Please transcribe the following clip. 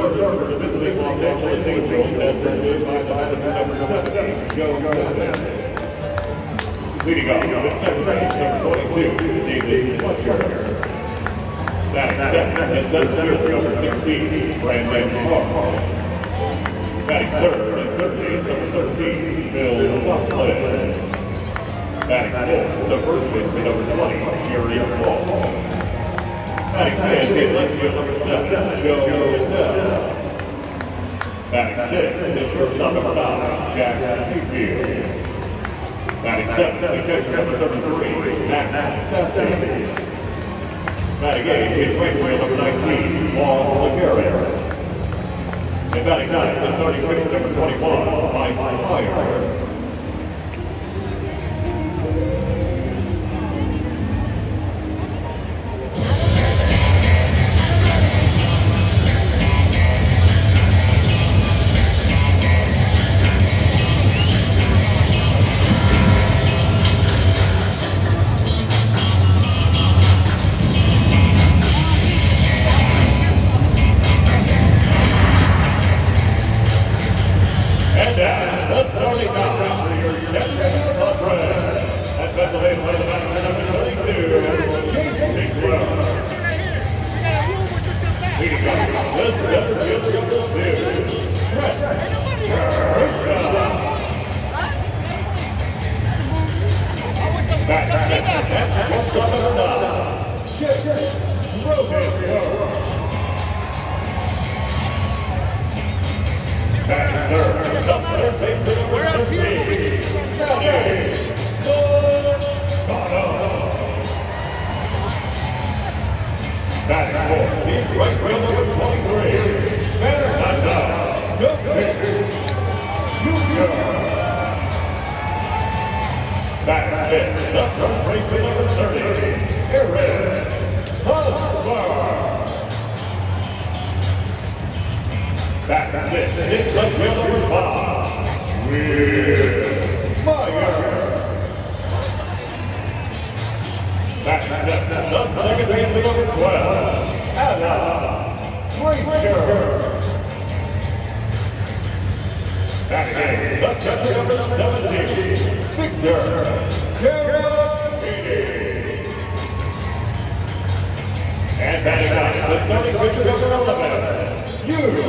third for the visiting Los Angeles Angels as presented by the manager number 70, Joe Goodman. Leading off at second base, number 22, David Fletcher. Batting second, the center fielder, number 16, Brandon Marsh. Batting third, at third base, number 13, Bill Goslin. Batting fourth, the first baseman, number 20, Jerry Paul. Batting fifth, in left field, number 7, Joe Littell. Batting sixth, the shortstop, number 9, Jack Deepfield. Batting seventh, the catcher, number 33, Max Stassi. Batting eighth, in right field, number 19, Paul Laguerres. And batting ninth, the starting pitcher, number 21, Mike Myers. And batting out, the starting pitcher, number 11,